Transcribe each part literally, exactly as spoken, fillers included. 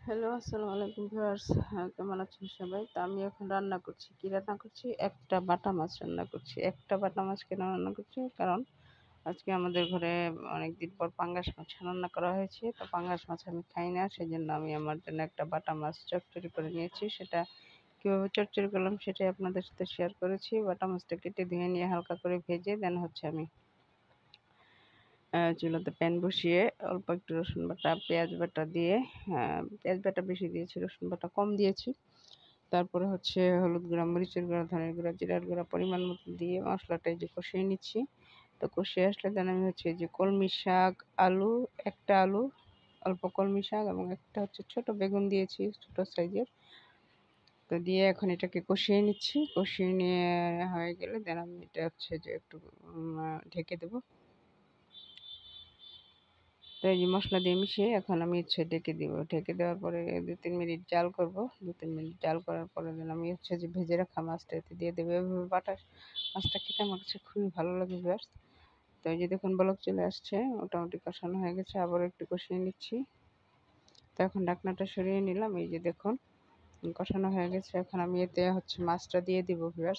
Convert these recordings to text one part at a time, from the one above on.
Hello, আসসালামু আলাইকুম viewers. হ্যাঁ, কেমন আছেন সবাই? তো আমি এখন রান্না করছি। কি রান্না করছি? একটা বাটা মাছ রান্না করছি। একটা বাটা মাছ কেন রান্না করছি? কারণ আজকে আমাদের ঘরে অনেকদিন পর পাঙ্গাস মাছ রান্না করা হয়েছে। তো পাঙ্গাস মাছ আমি খাই না। সেজন্য আমি আমার জন্য একটা বাটা মাছ চচ্চড়ি করে নিয়েছি। সেটা কিভাবে চচ্চড়ি করলাম সেটাই আপনাদের সাথে শেয়ার করেছি। বাটা মাছটা কেটে ধুয়ে নিয়ে হালকা করে ভেজে দেন হচ্ছে আমি আহ, চুলাতে প্যান বসিয়ে অল্প একটু রসুন বাটা পেঁয়াজ বাটা দিয়ে আহ, পেঁয়াজ বাটা বেশি দিয়েছি, রসুন বাটা কম দিয়েছি। তারপরে হচ্ছে হলুদ গুঁড়া, মরিচের গুঁড়া, ধনের গুঁড়া, জিরার গুঁড়া পরিমাণ মতো দিয়ে মশলাটা এই যে কষিয়ে নিচ্ছি। তো কষিয়ে আসলে দেন আমি হচ্ছে এই যে কলমি শাক, আলু, একটা আলু, অল্প কলমি শাক এবং একটা হচ্ছে ছোট বেগুন দিয়েছি ছোট সাইজের। তো দিয়ে এখন এটাকে কষিয়ে নিচ্ছি। কষিয়ে নিয়ে হয়ে গেলে দেন আমি এটা হচ্ছে যে একটু উম, আহ, ঢেকে দেবো। তো এই যে মশলা দিয়ে মিশিয়ে এখন আমি হচ্ছে ঢেকে দিব। ঢেকে দেওয়ার পরে দু তিন মিনিট জাল করব। দু তিন মিনিট জাল করার পরে দেন আমি হচ্ছে যে ভেজে রাখা মাছটা এতে দিয়ে দেবো। এভাবে বাটা মাছটা খেতে আমার কাছে খুবই ভালো লাগে ভিউয়ার্স। তো এই যে দেখুন বলক চলে আসছে, মোটামুটি কষানো হয়ে গেছে, আবারও একটু কষিয়ে নিচ্ছি। তো এখন ঢাকনাটা সরিয়ে নিলাম। এই যে দেখুন কষানো হয়ে গেছে। এখন আমি এতে হচ্ছে মাছটা দিয়ে দিব ভিউয়ার্স।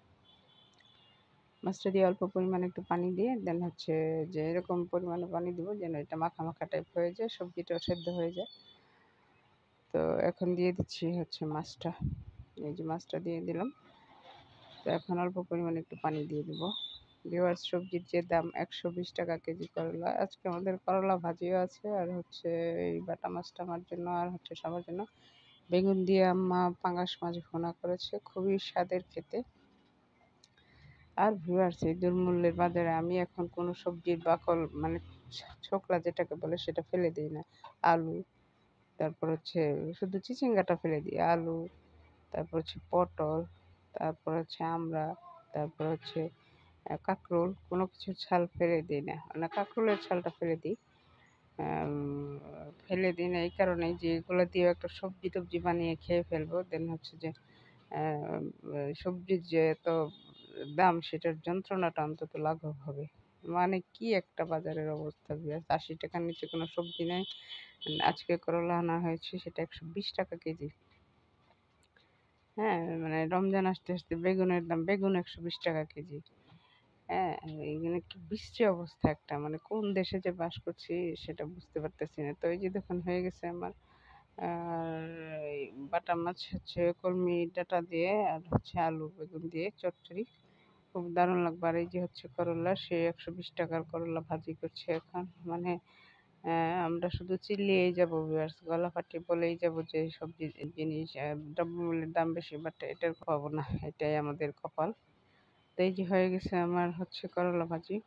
মাছটা দিয়ে অল্প পরিমাণে একটু পানি দিয়ে দেন হচ্ছে যে এরকম পরিমাণে পানি দিব যেন এটা মাখা মাখা টাইপ হয়ে যায়, সবজিটাও সেদ্ধ হয়ে যায়। তো এখন দিয়ে দিচ্ছি হচ্ছে মাছটা। এই যে মাছটা দিয়ে দিলাম। তো এখন অল্প পরিমাণে একটু পানি দিয়ে দিব। ভিউয়ার্স, সবজির যে দাম একশো বিশ টাকা কেজি করলা, আজকে আমাদের করলা ভাজিও আছে আর হচ্ছে এই বাটা মাছটা আমার জন্য আর হচ্ছে সবার জন্য বেগুন দিয়ে আম্মা পাঙ্গাস মাছ ভুনা করেছে, খুবই স্বাদের খেতে। আর ভিউয়ার্স, এই দুর্মূল্যের বাজারে আমি এখন কোনো সবজির বাকল মানে ছোকলা যেটাকে বলে সেটা ফেলে দিই না। আলু, তারপর হচ্ছে শুধু চিচিঙ্গাটা ফেলে দিই, আলু, তারপর হচ্ছে পটল, তারপর হচ্ছে আমড়া, তারপর হচ্ছে আহ, কাঁকরোল, কোনো কিছুর ছাল ফেলে দিই না। মানে কাঁকরোলের ছালটা ফেলে দিই। আম, ফেলে দিই না এই কারণেই যে এগুলো দিয়ে একটা সবজি টবজি বানিয়ে খেয়ে ফেলবো, দেন হচ্ছে যে আহ, সবজির যে এত দাম সেটার যন্ত্রণাটা অন্তত লাঘব হবে। মানে কি একটা বাজারের অবস্থা বিয়াস, আশি টাকার নিচে কোনো সবজি নেই। আজকে করলা আনা হয়েছে সেটা একশো বিশ টাকা কেজি। হ্যাঁ, মানে রমজান আসতে আসতে বেগুনের দাম, বেগুন একশো বিশ টাকা কেজি। হ্যাঁ, এখানে কি বিশ্রী অবস্থা একটা, মানে কোন দেশে যে বাস করছি সেটা বুঝতে পারতেছি না। তো এই যে দেখুন হয়ে গেছে আমার আর এই বাটা মাছ হচ্ছে কলমি ডাঁটা দিয়ে আর হচ্ছে আলু বেগুন দিয়ে চচ্চড়ি, খুব দারুণ লাগবে। আর এই যে হচ্ছে করলা, সে একশো বিশ টাকার করলা ভাজি করছে এখন। মানে আহ, আমরা শুধু চিল্লিয়েই যাবো ভিউয়ার্স, গলা ফাটিয়ে বলেই যাবো যে সবজি জিনিস আহ, দ্রব্যমূল্যের দাম বেশি, বাট এটার পাবো না, এটাই আমাদের কপাল। তো এই যে হয়ে গেছে আমার হচ্ছে করলা ভাজি।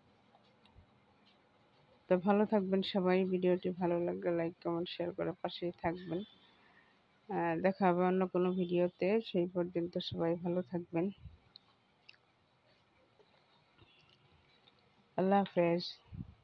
তো ভালো থাকবেন সবাই, ভিডিওটি ভালো লাগলে লাইক কমেন্ট শেয়ার করে পাশেই থাকবেন। আহ, দেখা হবে অন্য কোনো ভিডিওতে, সেই পর্যন্ত সবাই ভালো থাকবেন। আল্লাহ হাফেজ।